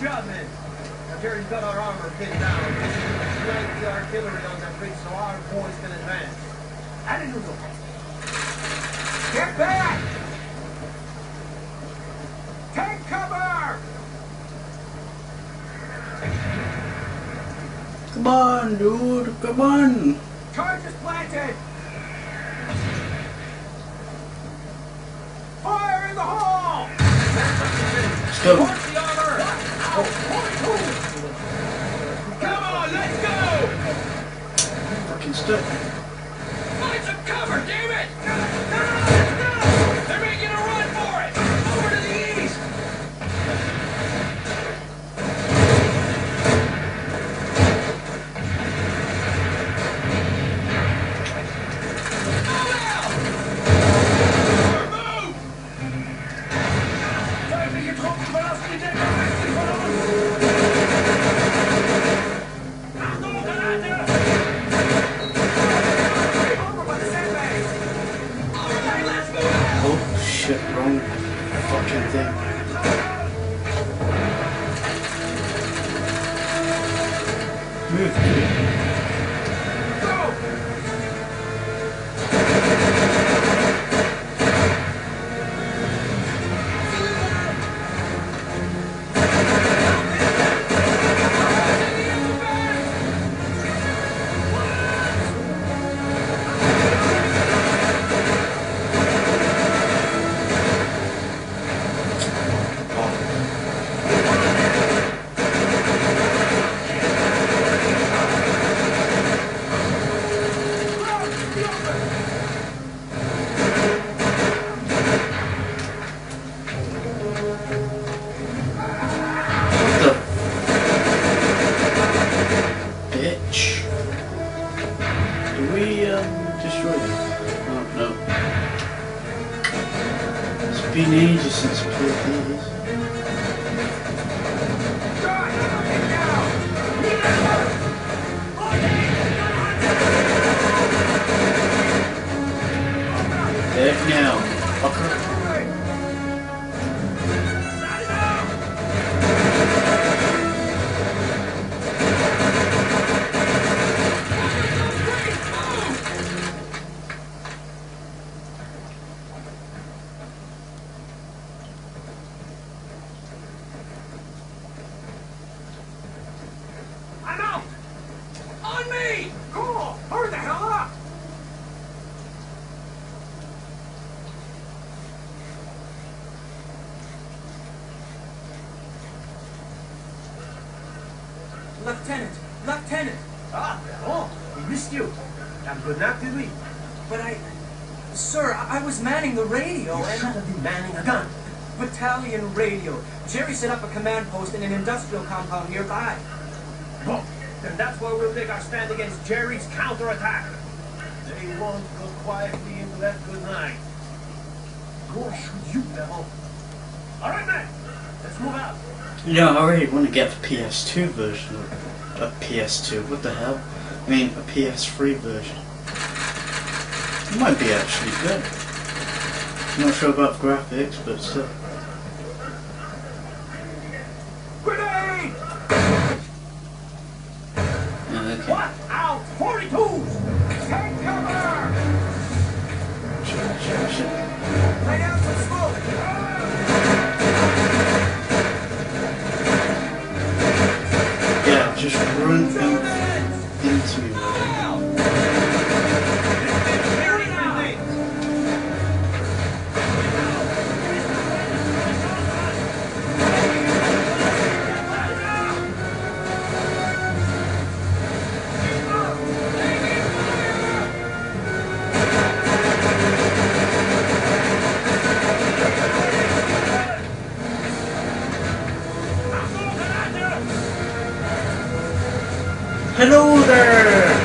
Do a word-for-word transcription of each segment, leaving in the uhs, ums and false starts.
job, man. Now, Jerry's got our armor pinned down. Light the artillery on that bridge so our boys can advance. Alleluia. Get back! Take cover! Come on, dude, come on! Charge is planted! Fire in the hall! Let's go. Torch the armor! Come on, let's go! Fucking stuck. Find some cover, damn it! They're making a run for it! Over to the east! Move out! Move! Time to get home for us to take our rescue for us! Oh shit, wrong fucking thing. Move, dude. It's been ages since I played these. There now, fucker. Lieutenant! Lieutenant! Ah, oh, we missed you. Have a good nap, did we? But I... Sir, I, I was manning the radio you and... You should be manning a gun. Battalion radio. Jerry set up a command post in an industrial compound nearby. Oh, then that's where we'll take our stand against Jerry's counterattack. They won't go quietly into that good night. Go shoot you, devil. All right, man. Let's move out. You know, I really want to get the P S two version of a P S two. What the hell? I mean, a P S three version. It might be actually good. I'm not sure about the graphics, but still. Grenade! Yeah, okay. What? Out! forty-twos! Take cover! Shit, shit, shit. Lay down some smoke! Yeah, just run in, into me. Hello there!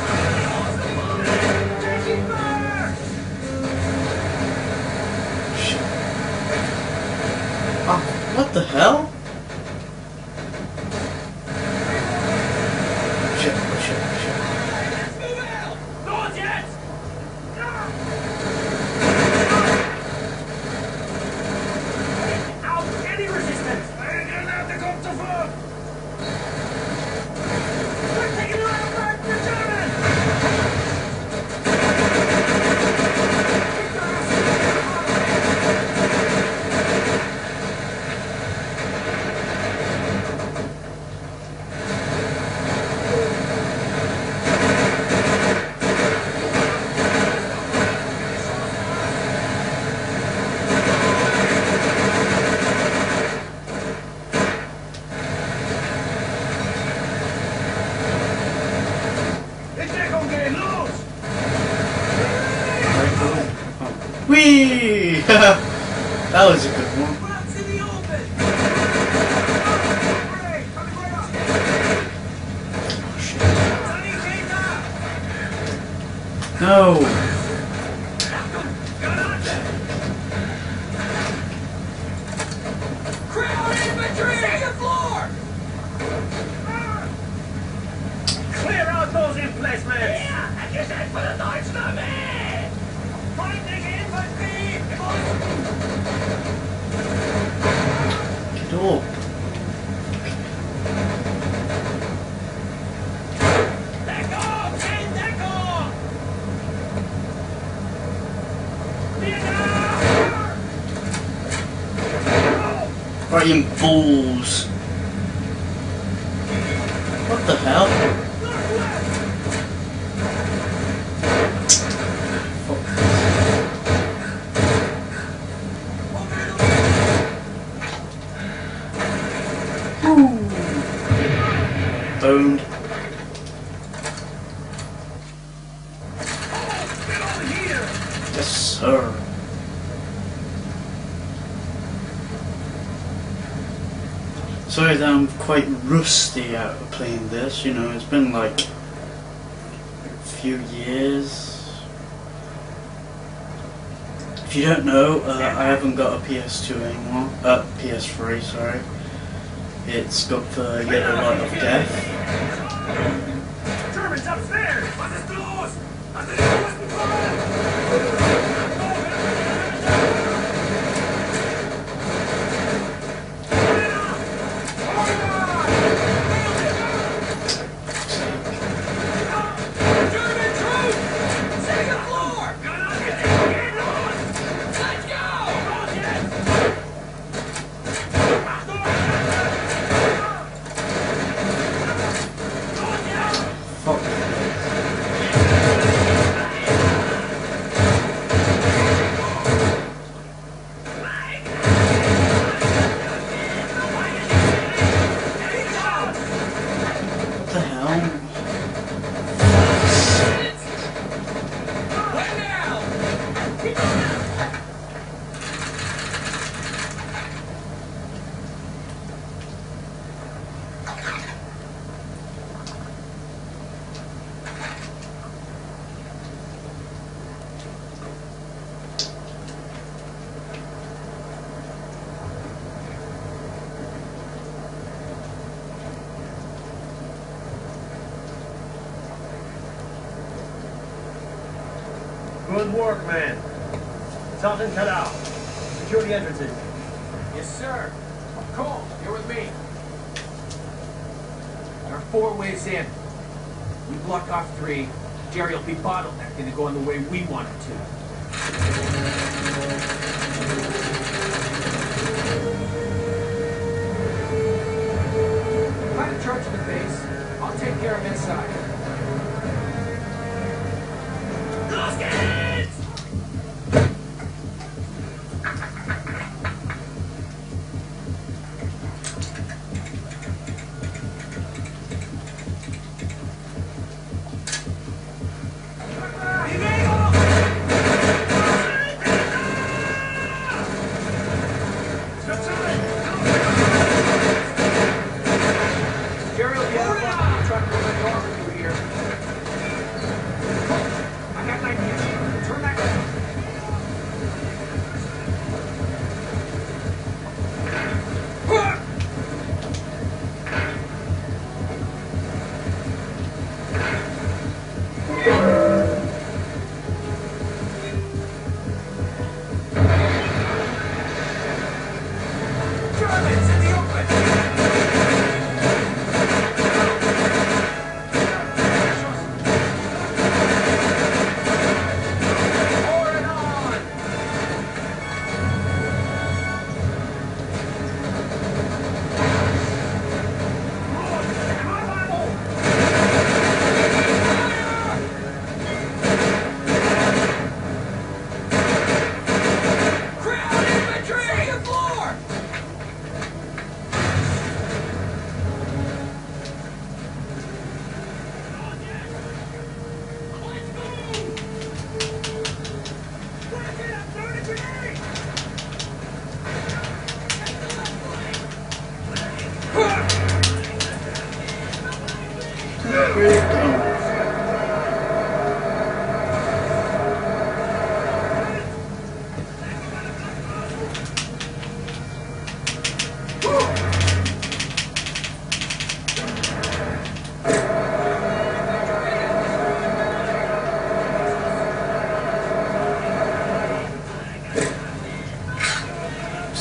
Shit. Oh, what the hell? Shit, shit, shit. Let's move out! Not yet! Out! Any resistance! We're taking you out back to German! Whee! That was a good one. Oh, shit. No! Clear out those emplacements! Yeah, and just head for the Deutschland! Fighting infantry! Get up! Deckung! Ten Deckung! Right in balls! What the hell? Boned. Yes, sir. Sorry that I'm quite rusty out of playing this, you know, it's been like a few years. If you don't know, uh, I haven't got a P S two anymore, uh, P S three, sorry. It's got the yellow light of death. Germans upstairs! Was ist los? Hast du den German troops! Second floor! Get lost! Let's go! Fuck. What the hell? Good work, man. Something cut out. Secure the entrances. Yes, sir. Cole, you're with me. There are four ways in. We block off three. Jerry will be bottlenecked into going the way we want it to. Find a charge at the base. I'll take care of inside. Los geht's!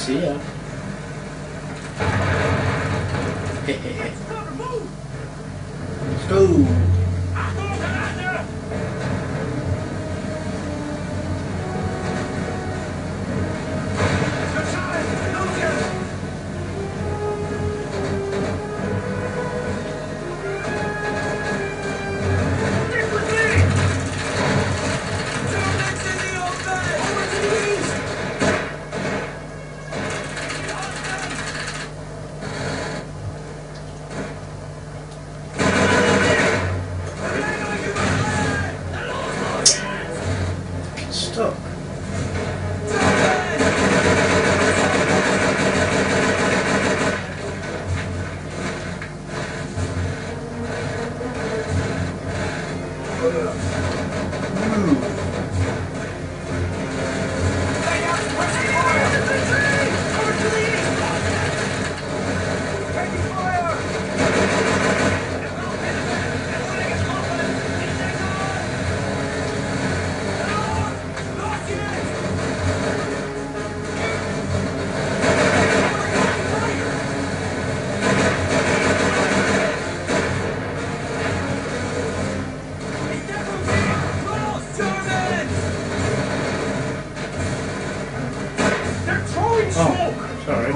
See ya. Hehehe. Let's go. Stuck. Oh, sorry.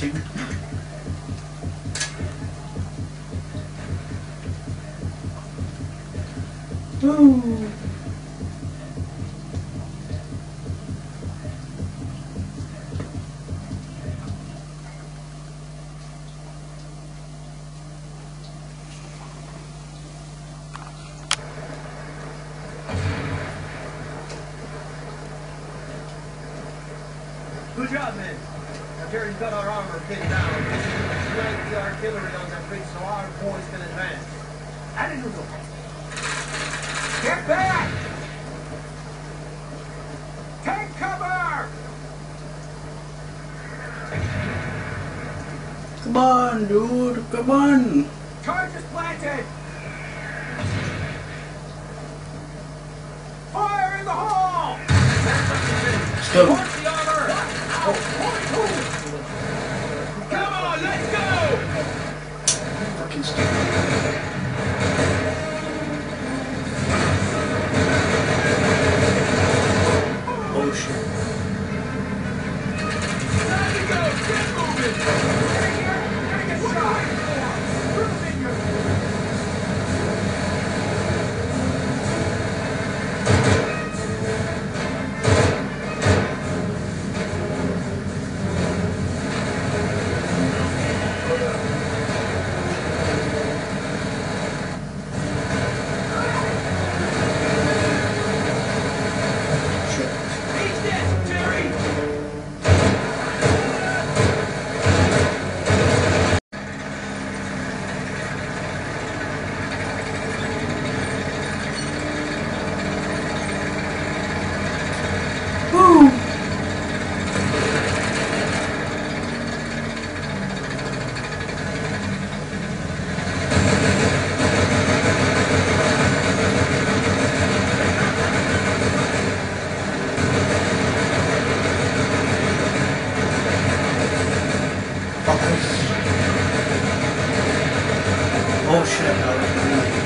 fighting. Ooh. Good job, men. Now Jerry's got our armor pinned down. Light the artillery on that bridge so our boys can advance. Allez-nous. Get back! Take cover! Come on, dude, come on! Charges planted! Fire in the hall! Let's go. Punch the armor! Come on, let's go! Fucking stupid. Oh shit. Time to go! Get moving! Gotta get shot! Move in your... He's dead, Jerry! Woo! Oh shit, that was really...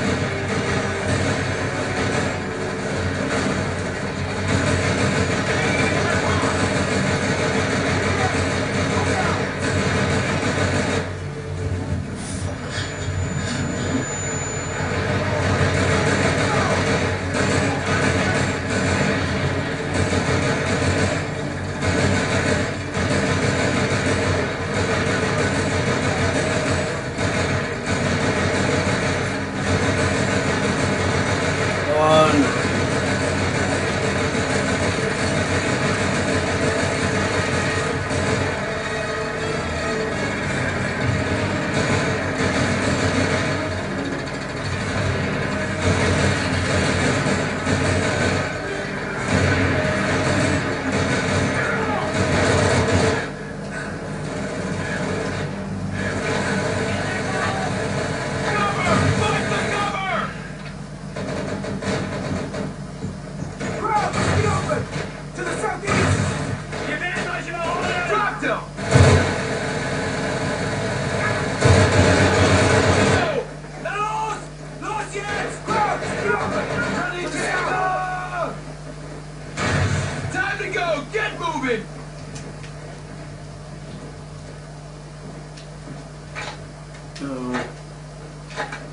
Oh.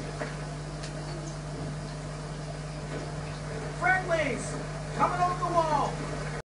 Friendlies! Coming over the wall!